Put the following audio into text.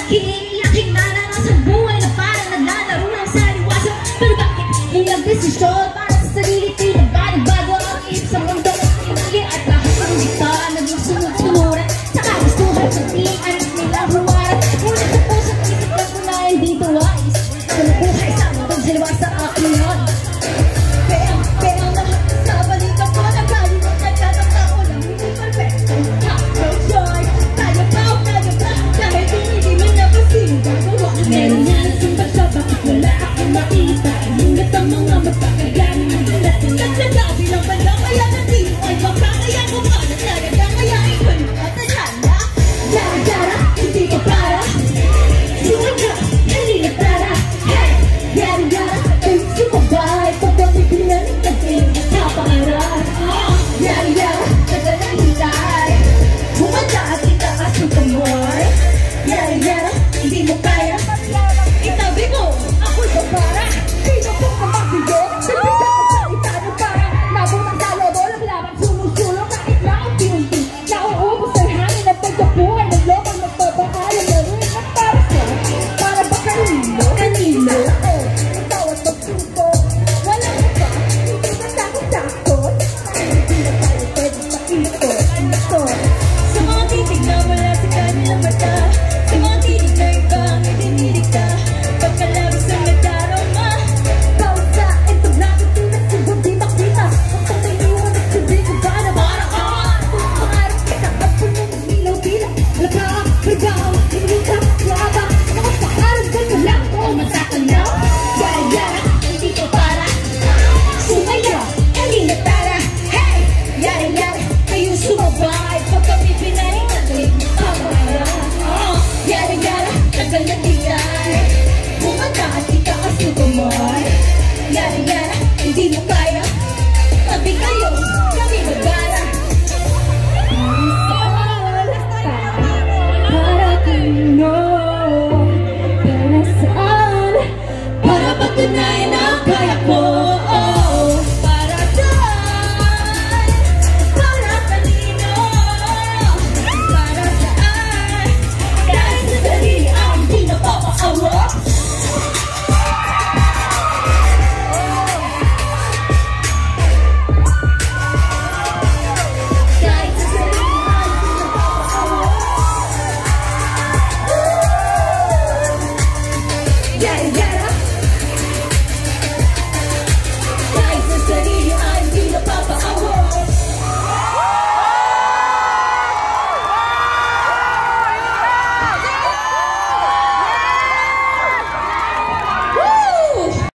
Laking naranasan buhay na parang naglalaro lang sa liwasan. Pero bakit ilang desisyon para sa sarili pinagbago ang isip sa mundo at lahat ng dikta naging sunod-sunuran sa kagustuhan sa anak nilang humarap. Ngunit sa puso't isip lang ko na hindi ito wais kung buhay sa mundong siliwa sa akin yun. Pero lahat sa balikan ko nagkalimutan ka ng tao lang hindi perfecto. No choice, tayo ba dahil hindi man napasin gagawa. Meron nga nasimbat ka, bakit wala akong makita? Ingat ang mga magpapagaling ng dalatin. Nagsasabi lang ba na kaya nandito ay baka kaya ko pa na talaga kaya ikaw natatala. Yara-yara, hindi ko para suwan ka, halina tara. Hey! Yara-yara, kayo sumabay pagpapitilan ng pagkain at kapangaran. Yara-yara, tagal ang hintay humanda at itaas ng kamor. Yara-yara, hindi mo kaya itabi mo, ako'y babara. Sino kong kamagbigo? Sabi ka magsalita ng parang nabutang sa lobo. Laban sumusulong kahit na unti-unti nauubos ang hangin at pagkabuhay ng lobang nagpapaalam na rin ang paraso. Para ba kanino? Ang tawat magsuko. Wala ka ba? Hindi ba takot-takot? Hindi na tayo pwede pakikot. Sa mga titig na wala sa kanilang mata, sa mga titig na ibang idiniligta, pagkalabas ng nadarama, bawat sa ito natin tinasibog di makita. Ang panginiwan at sabi ko ba na maraan? Kung pangarap kita at punong ilaw-bila, lakaan, pagbaw, hindi ka laba. Mga pangarap ka na lang o matatanaw. Yara-yara, hindi ko para sumaya, halina tara. Hey! Yara-yara, kayo sumabay pagpapipinarin natin pangarap. Yara-yara, tagal na tigay humanda at itaas ng kumar. Yara-yara, hindi mo kaya tabi kayo, kami magara. Para kanino?